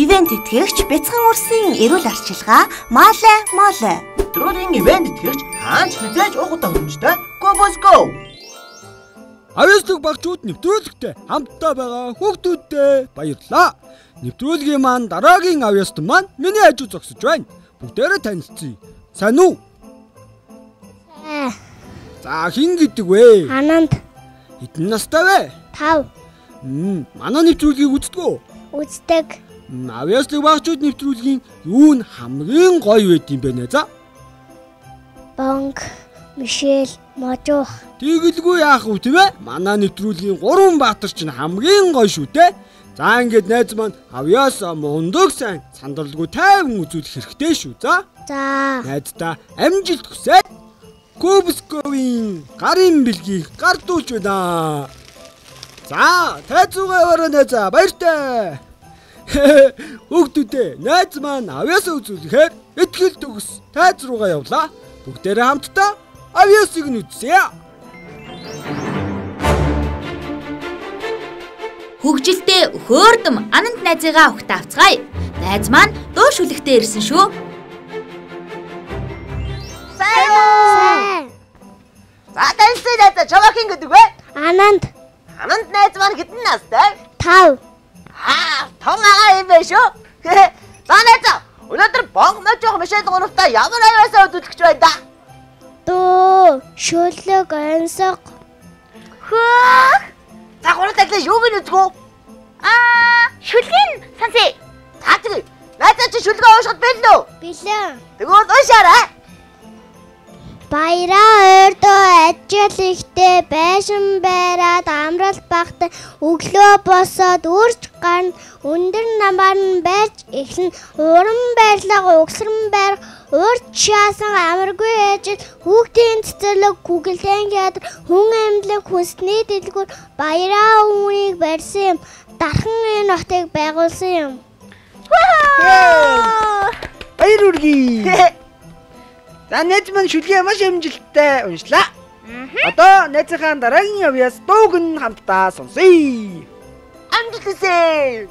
ивент тэтгэгч Бяцхан урсын эрүүл арчилгаа Моле. Нэвтрүүлгийн ивент тэтгэгч хаанч хизээж уугдаа хөрөмжтэй Go. Авьяаслаг багчууд нэвтрүүлэгтээ хамтдаа байгаа хүүхдүүдтэй баярлалаа. Нэвтрүүлгийн маань дараагийн авьяастан маань миний хажуу зогсож байна. Бүгдээрээ танилцъя. Сайн уу? За хин гэдэг вэ? Ананд. Хэдэн настай вэ? 5. Манай нэвтрүүлгийг үздэг үү? Үздэг. Авьяаслаг багчууд нэвтрүүлгийн юу н хамгийн гоё байд юм бэ нэ за? Бонг, Мишель, Можох. Тэгэлгүй яах вэ тийм ээ? Манай нэвтрүүлгийн 3 баатар чинь хамгийн гоё шүү дээ. За ингээд найз маань авьяасаа мундаг сайн сандралгүй тайван үзүүлэх хэрэгтэй шүү. За. Найздаа амжилт хүсье. Кубсковын гарын бэлгийг гардуулж байна. За, тайцуугаа найзаа баяртай. Хүүхдүүдээ найз маань авьяасаа үзүүлэхээр итгэл төгс тайз руугаа явлаа. Бүгдээрээ хамтдаа авьяасыг нь үзье. Хөгжилтэй хөөрдөм Ананд найзыгаа өгт авцгаая. Найз маань дуу шүлэгтээ ирсэн шүү. Сайн. За танилцъя найзаа чамаа хин гэдэг вэ? Ананд. Ананд найз маань хэдэн настай? 5. Том агаа юм байна шүү. За найзаа өнөөдөр бонг Можох Мишель гуравтаа ямар авьяасаа үзүүлэх вэ да? Дуу, шүлэг, онцог. За гуравтаа юу гин үзгөө? Шүлгийн сонсъё. За тэгээ найзаа чи шүлгээ уушгад бэлнэ үү? Бэлэн. Тэгвэл уушаарай. Баяраа өрдөө ажил ихтэй байшин байраад амрал багтаа өглөө босоод үрж гарна өндөр намаар нь байж эхлэн уран байрлага угсран байр урд шаасан амаргүй ажил хүүхдийн цэцэрлэг гүгэлтэн ядар хүн амьдлаг хүнсний дэлгүүр баяраа үүнийг барьсан юм дархан энэ нотыг байгуулсан юм. Баяр үргэлээ. За найз маань шүлгээ маш амжилттай уншлаа. Одоо найзынхаа дараагийн авьяас дууг нь хамтдаа сонсъё. Амжилт хүсье.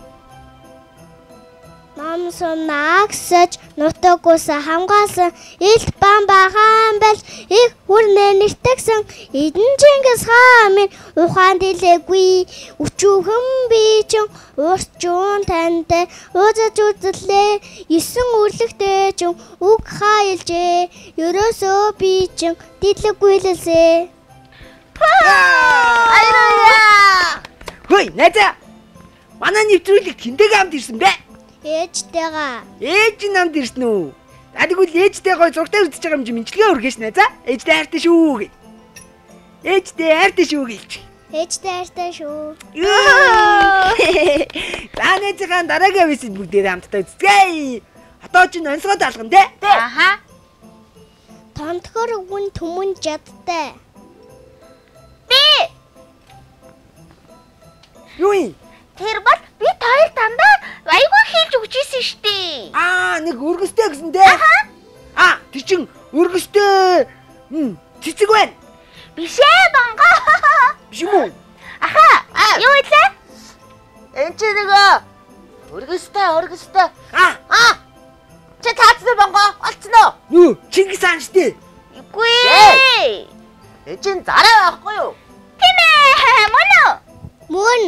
Намсан наагсаж нутаггүйс хамгаалсан илт бам бахан байж их хүрнэ нэртгсэн эдэн Чингис хаан минь ухаан дэлээгүй өчүүхэн би чин урчуун тантай уузаж үзлээ 9 үрлэгтэй чин үг хаялжээ ерөөсөө би чин дэлэггүй лээ. Хөөе найзаа. Манай нэвтрүүлэг хинтэйгээ хамт ирсэн бэ? Ээжтэйгээ. Ээж намд ирсэн үү? Тэгвэл ээжтэй гой зургтай үзэж байгаа юм чи минчилгээ өргөөш найзаа. Ээжтэй хайртай шүү гэ. Ээжтэй хайртай шүү гэлч. Ээжтэй хайртай шүү. За найзынхаа дараагийн авьяасыг бүгдээрээ хамтдаа үзье. Одоо ч онцгой даалган тий? Тонтгор үн түмэн жадтай. Юу юм? Тэр бол би хоёр дандаа айгүй хийлж өгч ийсэн штэ. Нэг өргөстэй гэсэн дээ. Тэр чин өргөстэй. Цэцэг байна. Биш ээ бонго. Биш юм уу? Юу илээ? Энд чи нөгөө өргөстэй. Чи таацсан бонго олцсон уу? Юу? Чингис хаан штэ. Үгүй. Энд чин зараа байхгүй юу? Тийм ээ. Мөн.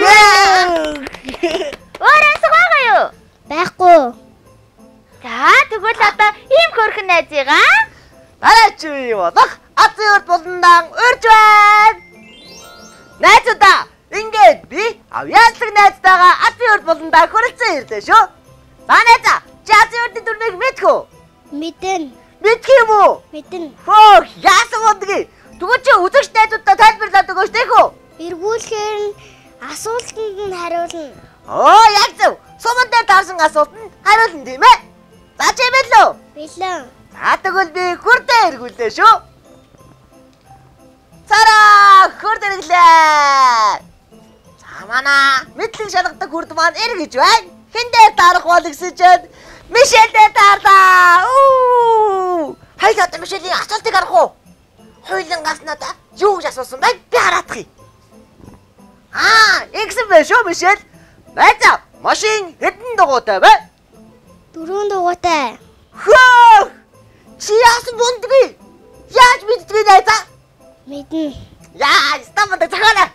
Өөрөө суугаа юу? Байхгүй. За тэгвэл одоо ийм хөрхөн найзыгаа Дараач юу болох? Азийн урд буландан урж байна. Найзуудаа ингээд би авьяаслаг найзтайгаа Азийн урд буландаа хүрэлцэн ирлээ шүү. За найзаа, чи Азийн урдын дүрмийг мэдэх үү? Мэдэн. Мэдх юм уу? Мэдэн. Яасан удгийг? Тэгвэл чи үзэгч найзуудаа тайлбарлаад өгөөч тээх үү? Эргүүлэхээр нь асуултанд нь хариулна. Яг зөв. Суман дээр таарсан асуултанд хариулна тийм ээ. За чи мэдлээ. Бэлэн. За тэгвэл би хүрдээ эргүүлээ шүү. Цараа хүрдээ эргэлээ. За манай мэдлэг шалгадаг хүрд маань эргэж байна. Хэн дээр таарах бол гэсэн чинь Мишель дээр таарлаа. Хайгаа Мишелийн асуултыг харах уу? Хойлонгаас надад юу гэж асуусан бэ? Би хараадах юм. Ингэсэн байх шүү Мишель. Найзаа, Машин хэдэн дугуйтай вэ? 4 дугуйтай. Хөө! Чи яасан бундгүй? Яаж мэддгийг найзаа? Мэднэ. Яа, стамбад цагаана.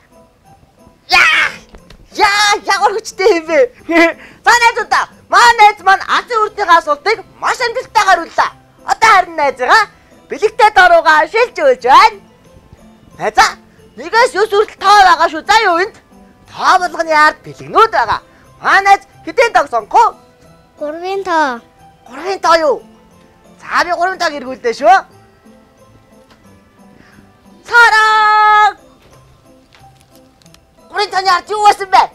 Ямар хүчтэй юм бэ? За найзуудаа, маань найз маань азын үрдийн асуултыг маш амжилттайгаар үлээ. Одоо харин найзгаа бэлэгтэй доруугаа шилж өгч байна. Найзаа, нэгээс 9 хүртэл тоо байгаа шүү. За юу энд? Тоо болгоны ард бэлэгнүүд байгаа. Маань найз хэдэн тог сонгох? 3-ын тоо. 3-ын тоо юу? За би 3-ын тоог эргүүлдэ шүү. Цараа! 3-ын тооны ард юу байсан бэ?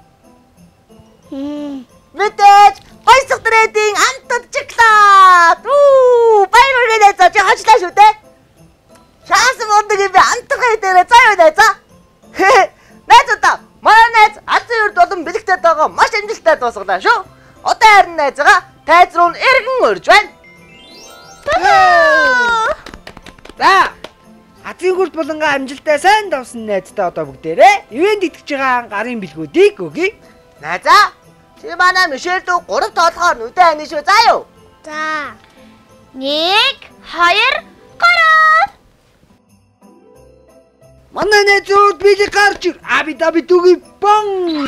Мэдээж баясах трейдинг амтд чиглаад. Баярлалаа найзаа чи хочлаа шүү дээ. Шаасан мундаг юм бэ? Амтгай дээр заа юу найзаа? Найзаа манай найз азын үрд болон бэлэгтэй байгаа маш амжилттай дуусгалаа шүү. Одоо харин найзгаа тайз руу эргэн урьж байна. За азын үрд болонгаа амжилттай сайн давсан найзтай одоо бүгдээрээ ивент итгэж байгаа гарын бэлгүүдийг өгье. Найзаа чи манай Мишель дүү 3 тоолохоор нүдэ хань шүү. За юу? За. 1 2 3. Манай найзууд бэлэг гарч ир. Аби даби дүги бон.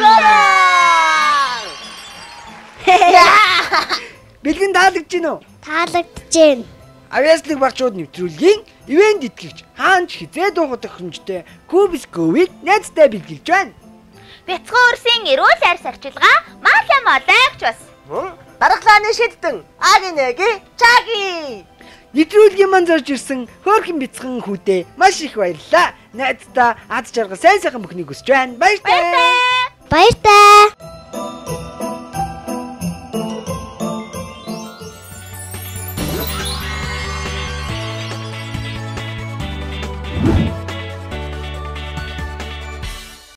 Бэлгэн таалагдж гин үү? Таалагдж байна. Авьяаслыг багчууд нэвтрүүлгийн ивент итгэгч хаанч хизээ дуугах тохиромжтой Кубис Говийг найзтай бэлгэлж байна. Бяцхан өрсийн эрүүл арьс арчилгаа Маалаа Молекч бас. Дархлааны шидтэн Агинеги Чаги. Нэвтрүүлгийн мань зорж ирсэн хөөрхөн бяцхан хүүдээ маш их баярлалаа. Найздаа аз жаргал сайн сайхан бүхнийг хүсэж байна. Баярлалаа. Баяртай.